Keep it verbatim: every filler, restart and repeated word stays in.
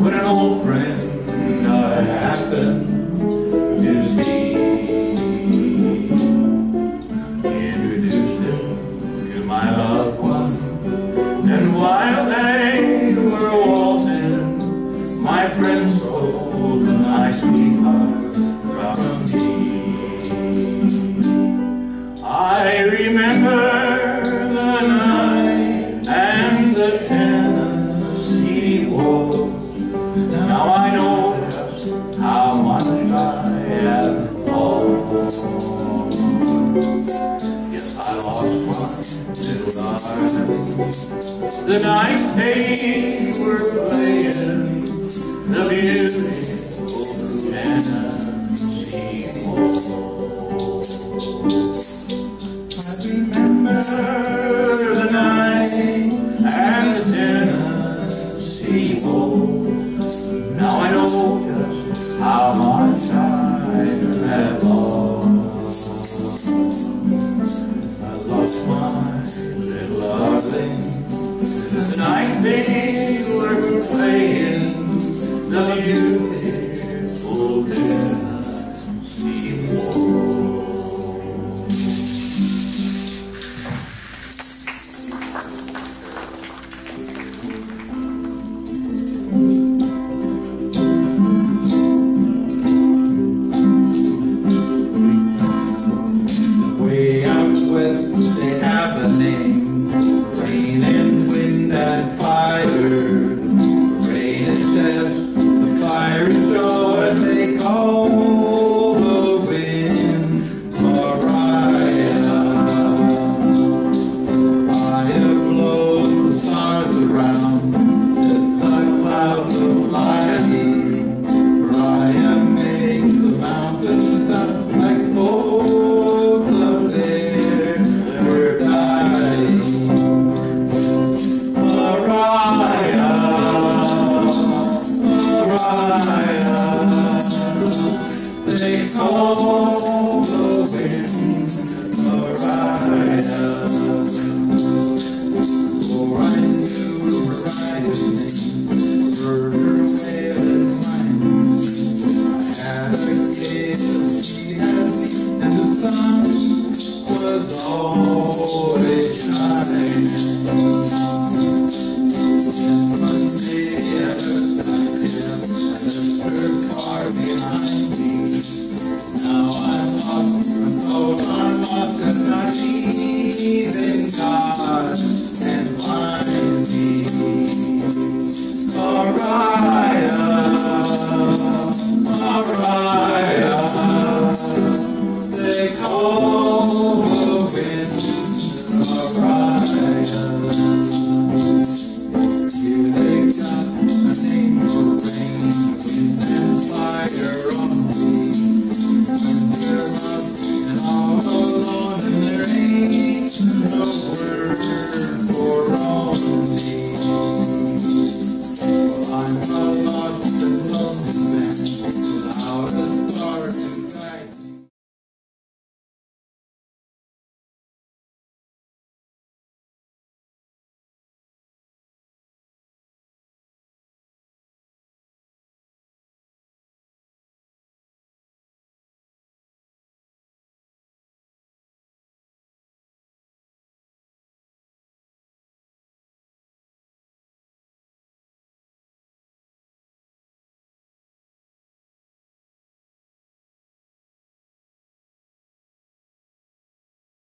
when an old friend I happened to see introduced him to my loved one, and while they were waltzing, my friend stole my sweetheart from me. I remember the night and the Tennessee waltz. Now I know just how much I have lost. Yes, I lost my little darling the night they were playing the beautiful Tennessee waltz. I remember the night and the Tennessee waltz. Now I know just how much I have lost. I lost my little darling the night they were playing the beautiful Tennessee waltz. Way out west they have a name, rain and wind and fire. Rain is death, the fire is joy, they call the wind Mariah. Fire blows the stars around, sets the clouds of lightning. Mariah makes the mountains sound like folks up there, they're dying. Mariah, Mariah, they call the wind Mariah. Oh, I knew Mariah's name, heard her wail and whine. I had a kid, she had me, and the sun was all